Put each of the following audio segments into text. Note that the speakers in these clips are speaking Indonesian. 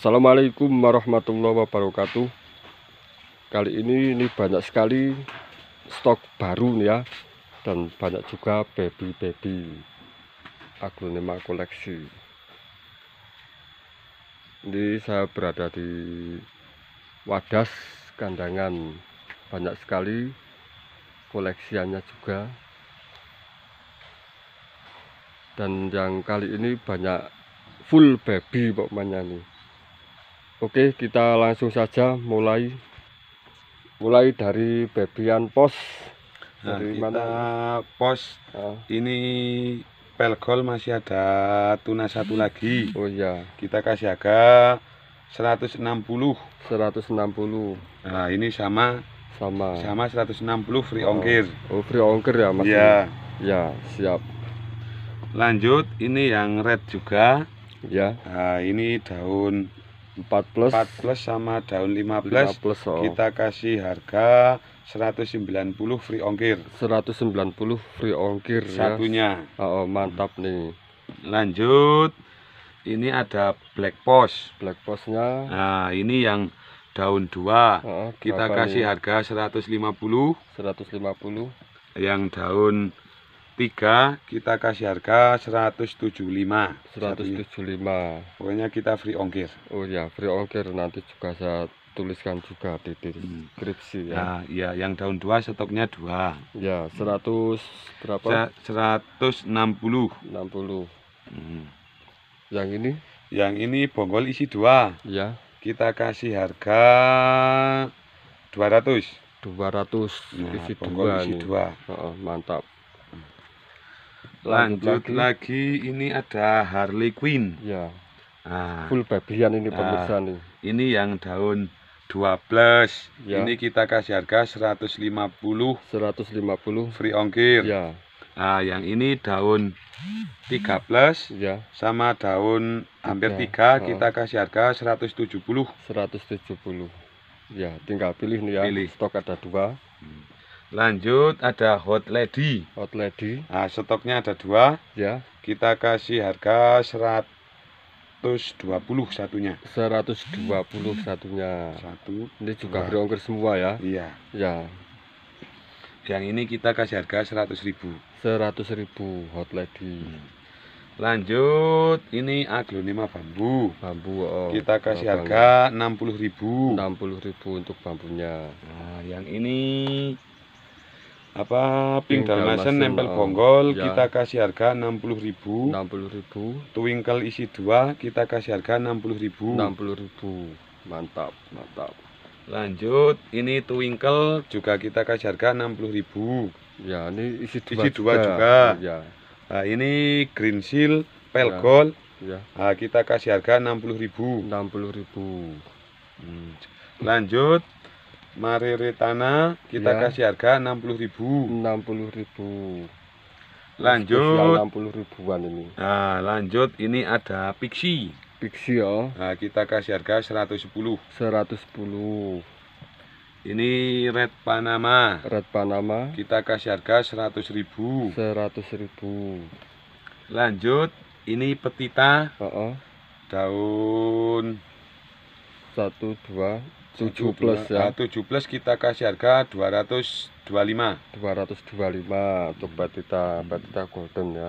Assalamualaikum warahmatullahi wabarakatuh. Kali ini banyak sekali stok baru nih ya, dan banyak juga baby aglonema koleksi. Ini saya berada di wadas kandangan, banyak sekali koleksiannya juga. Dan yang kali ini banyak full baby pokoknya nih. Oke, kita langsung saja mulai dari babyan pos. Nah, Dari kita mana? pos. Ini pelgol masih ada tuna satu lagi. Oh iya, Kita kasih harga 160. 160. Nah, ini sama 160 free ongkir. Oh, free ongkir ya Mas? Iya. Ya, siap. Lanjut, ini yang red juga. Ya. Nah, ini daun 4 plus sama daun 15. Kita kasih harga 190 free ongkir. 190 free ongkir satunya. Ya. Oh, mantap nih. Lanjut, ini ada black post. Black postnya. Nah, ini yang daun 2. Kita kasih nih? harga 150. 150. Yang daun 3 kita kasih harga 175. 175. Pokoknya kita free ongkir. Oh ya, free ongkir, nanti juga saya tuliskan juga di deskripsi ya. Nah, ya, yang daun 2 stoknya 2. Ya, 100 berapa? 160. 60. Yang ini? Yang ini bonggol isi 2. Ya. Kita kasih harga 200. 200 nah, isi 2 isi nih. 2. Mantap. Lanjut lagi, ini ada Harley Quinn. Ya. Nah, full babyan ini pemirsa nih. Ini yang daun 12. Ya. Ini kita kasih harga 150. 150 free ongkir. Ya. Nah, yang ini daun 13 ya, sama daun hampir 3 kita kasih harga 170. 170. Ya, tinggal pilih nih ya. Pilih. Stok ada 2. Lanjut, ada Hot Lady. Hot Lady. Nah, stoknya ada 2. Ya. Kita kasih harga 120 satunya. 120 satunya. Satu. Ini juga free ongkir semua ya. Iya. Ya. Yang ini kita kasih harga 100.000. 100.000 Hot Lady. Lanjut, ini aglonema bambu. Kita kasih harga 60.000. 60.000 untuk bambunya. Nah, yang ini pink dalmatian nempel bonggol. Ya. Kita kasih harga 60.000. 60.000. Twinkle isi 2 kita kasih harga 60.000. 60.000. Mantap. Lanjut, ini twinkle juga kita kasih harga 60.000. Ya, ini isi 2 juga. Ya. Nah, ini green seal pelgol. Ya. Nah, kita kasih harga 60.000. 60.000. Lanjut, Mareretana kita kasih harga 60.000. 60.000. Lanjut, 60.000-an ini. Nah, lanjut, ini ada Pixie. Ya. Nah, kita kasih harga 110. 110. Ini Red Panama. Kita kasih harga 100.000. 100.000. Lanjut, ini Petita. Daun 1, 2, 7 plus ya. 7 plus kita kasih harga 225. 225 untuk Petita golden ya.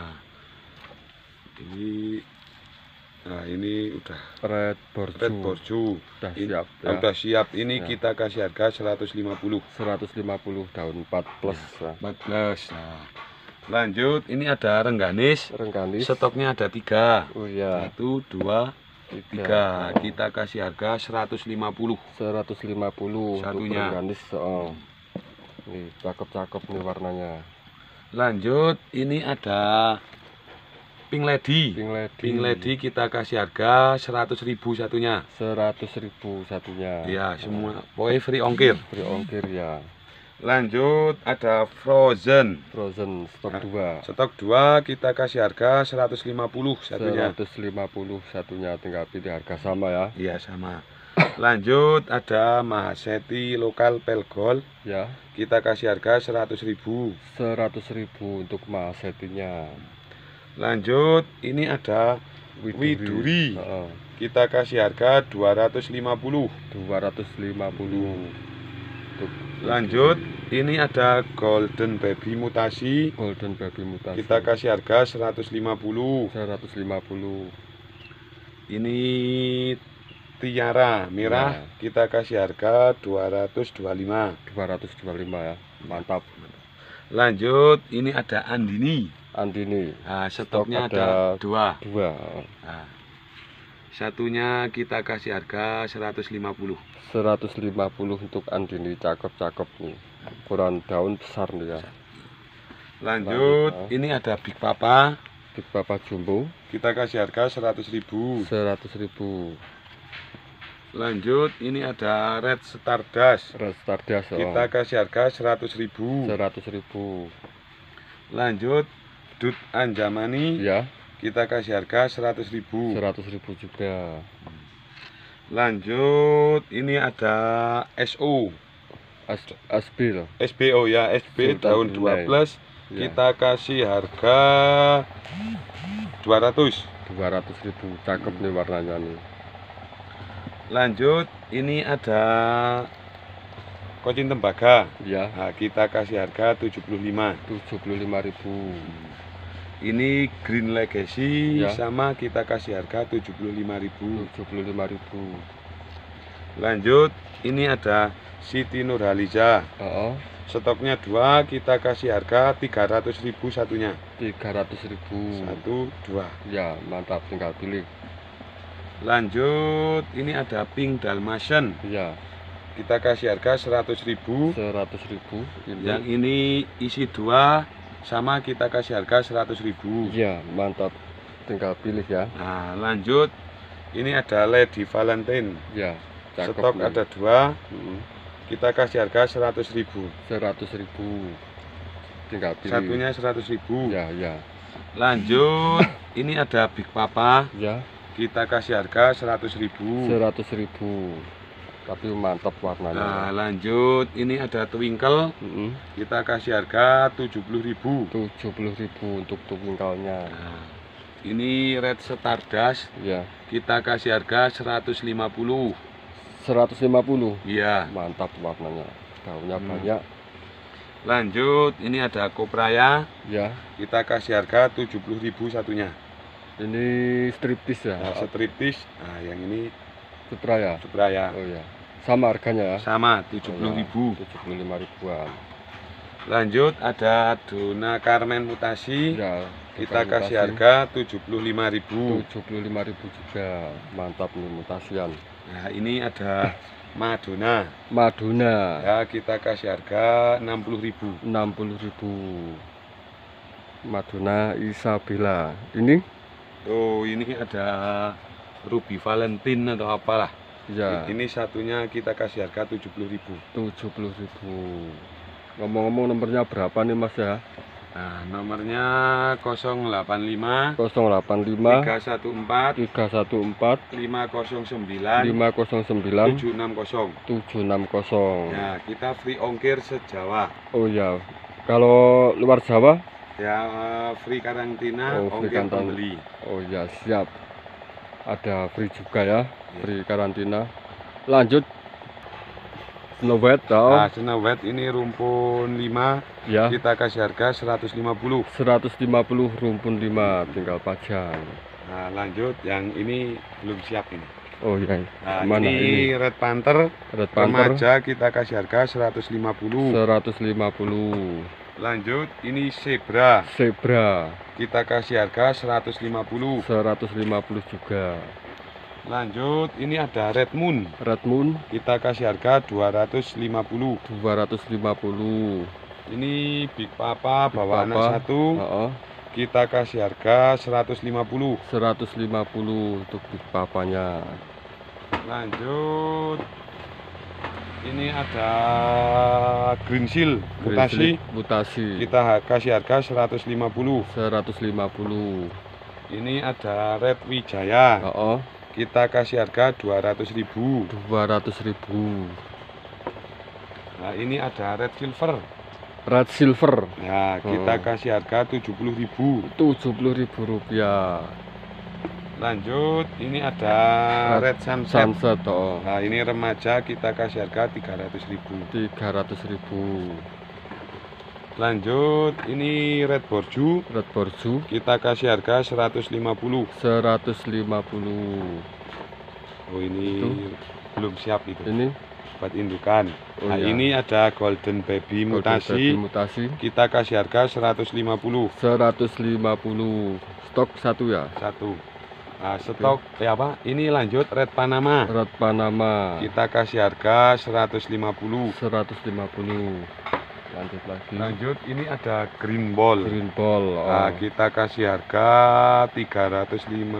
Nah, ini udah Red Borju. Udah siap ya. Udah siap. Ini kita kasih harga 150. 150 daun 4 plus. 14. Nah, lanjut, ini ada rengganis. Stoknya ada 3. Oh ya. 1, 2, 3. Kita kasih harga 150. 150 satunya. Rengganis. Nih, cakep nih warnanya. Lanjut, ini ada Pink Lady. Kita kasih harga 100.000 satunya. 100.000 satunya. Ya, semua pokoknya free ongkir. Ya. Lanjut, ada Frozen stok 2. Stok 2 kita kasih harga 150 satunya. 150 satunya, tinggal pilih harga sama ya. Iya, sama. Lanjut, ada Mahaseti lokal pelgol. Ya. Kita kasih harga 100.000. 100.000 untuk Mahasetinya. Lanjut, ini ada Widuri. Heeh. Kita kasih harga 250. 250. Untuk Lanjut, ini ada Golden Baby mutasi. Golden Baby mutasi. Kita kasih harga 150. 150. Ini Tiara merah, Ya. kita kasih harga 225. 225 ya. Mantap. Lanjut, ini ada Andini. Andini. Nah, stoknya Stok ada dua. Nah, Satunya kita kasih harga 150. 150 untuk Andini, cakep-cakep nih. Ukuran daun besar nih ya. Lanjut, ini ada Big Papa. Big Papa Jumbo. Kita kasih harga 100.000. 100.000. Lanjut, ini ada Red Stardust. Red Stardust. Kita kasih harga 100.000. 100.000. Lanjut, Dut Anjamani. Ya. Kita kasih harga 100.000. 100.000 juga. Lanjut, ini ada SO. SB loh. SBO ya, SB daun 12. Ya. Kita kasih harga 200. 200.000. Cakep nih warnanya nih. Lanjut, ini ada Kocin Tembaga. Ya. Nah, kita kasih harga 75. 75.000. Ini Green Legacy Ya. sama kita kasih harga 75.000. 75.000. Lanjut, ini ada Siti Nurhaliza. Stoknya 2, kita kasih harga 300.000 satunya. 300.000. 1, 2. Ya, mantap, tinggal pilih. Lanjut, ini ada Pink Dalmatian. Ya. Kita kasih harga 100.000. 100.000. Yang ini isi 2 sama kita kasih harga 100.000. Ya, mantap. Tinggal pilih ya. Nah, lanjut, ini ada Lady Valentine. Ya, cakep. Stok nih. ada 2. Kita kasih harga 100.000. 100.000. Tinggal pilih. Satunya 100.000. Ya, ya. Lanjut, ini ada Big Papa. Ya. Kita kasih harga 100.000. 100.000. Tapi mantap warnanya. Nah, lanjut, ini ada Twinkle. Kita kasih harga 70.000. 70.000 untuk twinkle-nya. Nah, ini Red Stardust. Ya. Kita kasih harga 150. 150. Iya. Mantap warnanya. Daunnya banyak. Lanjut, ini ada Kopraya. Ya. Kita kasih harga 70.000 satunya. Ini striptis ya. Nah, striptis. Nah, yang ini Supraya. Supraya. Oh ya. Sama harganya ya. Sama 70.000. 75.000-an. Lanjut, ada Dona Carmen mutasi. Ya. Kita mutasi. kasih harga 75.000. 75.000 juga. Mantap nih mutasian. Nah, ini ada Madonna. Madonna. Ya, kita kasih harga 60.000. 60.000. Madonna Isabella. Ini? Oh, ini ada Ruby Valentine atau apalah. Ya. Ini satunya kita kasih harga 70.000. 70.000. Ngomong-ngomong nomornya berapa nih Mas ya? Nah, nomornya 085 085 314 314 509 509 760. 760. Ya, kita free ongkir se-Jawa. Oh ya. Kalau luar Jawa? Ya, free karantina, Oh, free ongkir karantina. pembeli. Oh ya, siap. Ada free juga ya, free karantina. Lanjut. Snow White. Nah, Snow White ini rumpun 5. Ya. Kita kasih harga 150. 150 rumpun 5, tinggal pajang. Nah, lanjut, yang ini belum siap ini. Oh ya. Nah, Mana ini Red Panther. Red Panther. Remaja kita kasih harga 150. 150. Lanjut, ini Zebra. Zebra. Kita kasih harga 150. 150 juga. Lanjut, ini ada Red Moon. Red Moon. Kita kasih harga 250. 250. Ini Big Papa bawa Papa. anak 1. Kita kasih harga 150. 150 untuk Big Papanya. Lanjut, ini ada Green Seal mutasi. Kita kasih harga 150. 150. Ini ada Red Wijaya. Kita kasih harga 200.000. 200.000. Nah, ini ada Red Silver. Red Silver. Ya, kita kasih harga 70.000. 70.000 rupiah. Lanjut, ini ada Red Sunset. Sunset, oh. Nah, ini remaja kita kasih harga 300.000. 300.000. Lanjut, ini Red Borju. Red Borju Kita kasih harga 150. 150. Oh, ini Itu belum siap itu. Ini buat indukan. Oh, Nah, iya. ini ada Golden Baby mutasi. Kita kasih harga 150. 150. Stok satu ya? Satu. Nah, stok apa? Ini lanjut Red Panama. Red Panama. Kita kasih harga 150. 150. Lanjut lagi. Lanjut, ini ada Green Ball. Green Ball. Oh. Nah, kita kasih harga 320.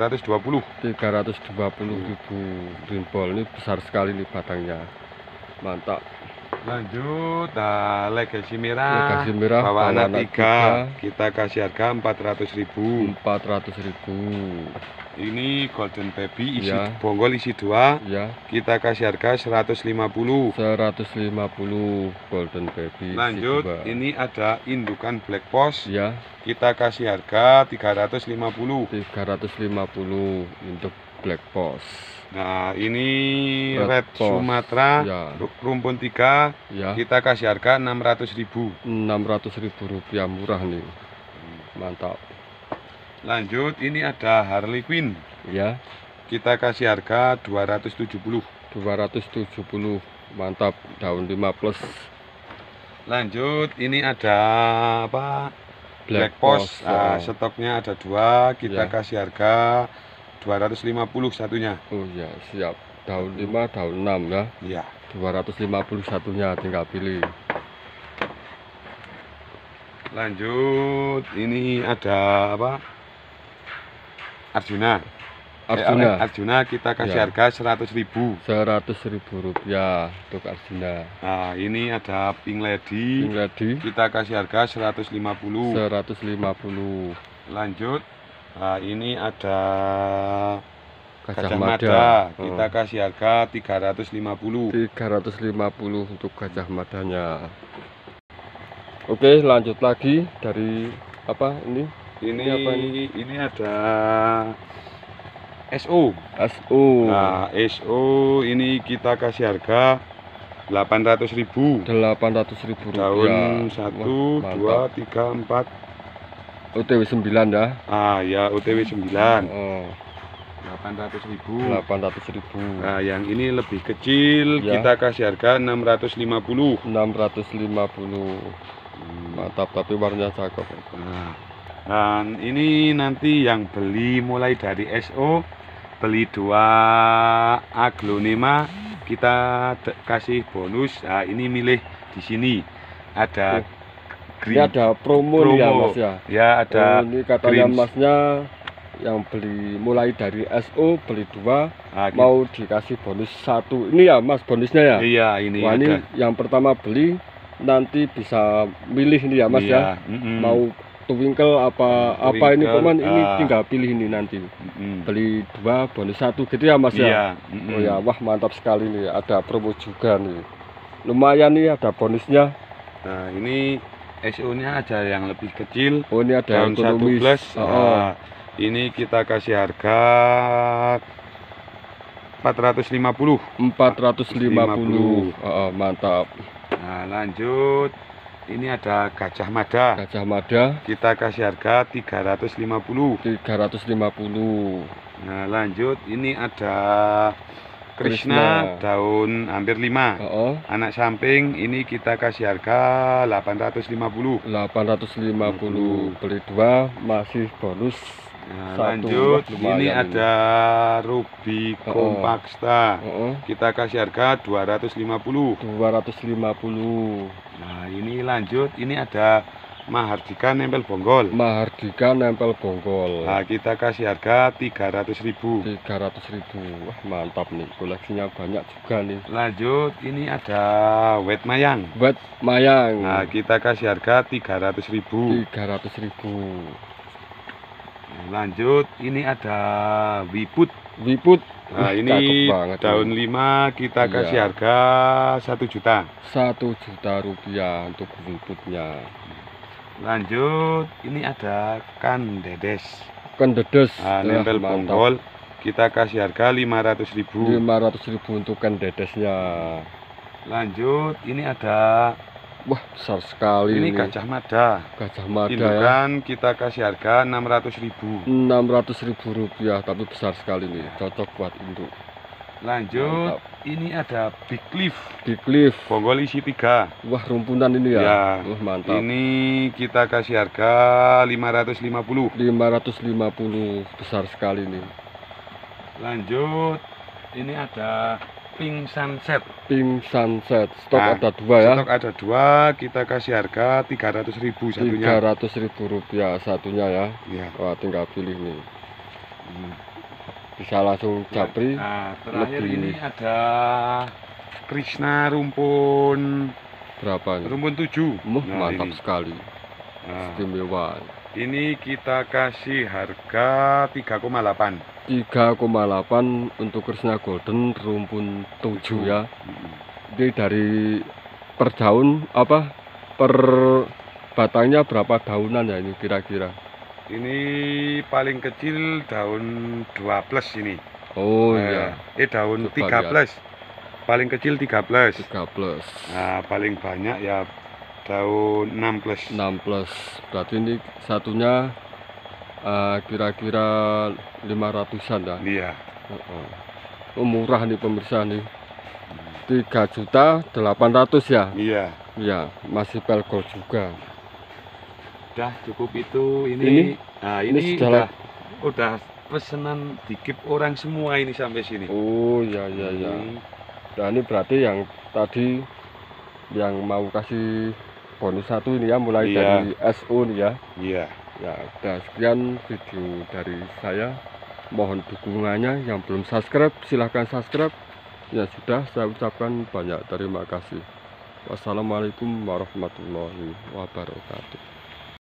320.000. Green Ball ini besar sekali nih batangnya. Mantap. Lanjut, nah, Legacy merah. Legacy merah bawaan bawaan 3. Kita kasih harga 400.000. 400.000. Ini Golden Baby isi Ya. bonggol isi 2. Ya. Kita kasih harga 150. 150 Golden Baby. Lanjut, ini ada indukan Black Post. Ya. Kita kasih harga 350. 350 untuk Black Post. Nah, ini Red Red Post. Sumatera. Ya. Rumpun 3. Ya. Kita kasih harga 600.000. 600.000 rupiah, murah nih. Mantap. Lanjut, ini ada Harley Quinn. Ya. Kita kasih harga 270. 270. Mantap, daun 5 plus. Lanjut, ini ada apa? Black Post. Post. Nah, stoknya ada 2. Kita Ya. kasih harga 250 satunya. Oh ya, siap. Daun 5, daun 6 ya. Iya. 250 satunya, tinggal pilih. Lanjut, ini ada apa? Arjuna. Arjuna kita kasih Ya. harga 100.000. 100.000 rupiah untuk Arjuna. Nah, ini ada Pink Lady. Pink Lady Kita kasih harga 150. 150. Lanjut, nah, ini ada Gajah Mada. Mada. Kita kasih harga 350. 350 untuk Gajah Madanya. Oke, lanjut lagi dari apa ini? Ini apa ini? Ini ada SO. SO. Nah, SO ini kita kasih harga 800.000. 800.000 rupiah. Daun 1, 2, 3, 4. OTW 9 ya. Ah ya, OTW 9. Oh, 800.000. 800.000. Nah, yang ini lebih kecil, Ya. kita kasih harga 650. 650. Mantap, tapi warnanya cakep. Nah, dan ini nanti yang beli mulai dari SO, beli 2 aglonema, kita kasih bonus. Nah, ini milih di sini ada Ini ada promo nih ya Mas ya. Ya, ada. Ini katanya green. Masnya yang beli mulai dari SO beli 2 Nah, mau dikasih bonus 1. Ini ya Mas bonusnya ya. iya, ini Wah, ada. ini yang pertama beli nanti bisa milih nih ya Mas Iya, ya. Mau twinkle apa ini teman ini tinggal pilih ini nanti. Beli 2 bonus 1 gitu ya Mas ya. Iya. Oh ya, wah mantap sekali nih, ada promo juga nih. Lumayan nih, ada bonusnya. Nah, ini SO-nya ada yang lebih kecil. Oh, ini ada Daun 1 ekonomis. plus. Nah, ini kita kasih harga 450. 450. Mantap. Nah, lanjut. Ini ada Gajah Mada. Gajah Mada Kita kasih harga 350. 350. Nah, lanjut. Ini ada Krishna, daun hampir 5. Anak samping ini kita kasih harga 850. 850. Beli 2 masih bonus. Nah, 1. lanjut. Wah, Ini lumayan ada Ruby Compacta. Kita kasih harga 250. 250. Nah, ini lanjut. Ini ada Mahardika nempel bonggol. Mahardika nempel bonggol. Nah, kita kasih harga 300.000. 300.000. Wah, mantap nih, koleksinya banyak juga nih. Lanjut, ini ada Wet Mayang. Wet Mayang. Nah, kita kasih harga 300.000. 300.000. Lanjut, ini ada Wiput. Wiput. Nah, ini daun 5 kita kasih harga 1 juta. 1 juta rupiah untuk Wiputnya. Lanjut, ini ada Kandedes. Ikan dedes. Nempel mantap. bonggol. Kita kasih harga 500.000. 500.000 untuk ikan dedesnya. Lanjut, ini ada Wah, besar sekali ini ini. Gajah Mada. Gajah Mada ya. Indukan kita kasih harga 600.000. 600.000 rupiah, tapi besar sekali nih, cocok buat induk. Lanjut, Mantap. ini ada Big Cliff. Big Cliff. Bonggol isi 3. Wah, rumpunan ini ya. Ya. Mantap. Ini kita kasih harga 550. 550, besar sekali nih. Lanjut, ini ada Pink Sunset. Pink Sunset. Stok Nah, ada 2 ya. Stok ada 2, kita kasih harga 300.000 satunya. 300.000 rupiah satunya ya. Ya. Wah, tinggal pilih nih. Bisa langsung japri. Nah, terakhir lebih- ini ada Krishna rumpun Berapa nih? 7. Mantap ini. sekali. Nah, Istimewa. ini kita kasih harga 3,8. 3,8 untuk Krishna Golden rumpun 7 ya. Ini dari per daun apa? Per batangnya berapa daunan ya ini kira-kira? Ini paling kecil daun 2+ ini. Oh iya, Daun Coba 3+. Paling kecil 3+. 13, Nah, paling banyak ya daun 6+. 16. Berarti ini satunya kira-kira 500-an ya. Iya. Oh, murah nih pemirsa nih. 3.800.000 ya. Iya. Ya, masih pelgol juga. Udah cukup itu Ini? Nah, ini ini sudah udah pesanan dikip orang semua ini sampai sini. Oh ya ya ya. Nah ini berarti yang tadi yang mau kasih bonus 1 ini ya, mulai Iya. dari SO nih ya. Iya. Ya udah, sekian video dari saya. Mohon dukungannya. Yang belum subscribe silahkan subscribe. Ya sudah, saya ucapkan banyak terima kasih. Wassalamualaikum warahmatullahi wabarakatuh.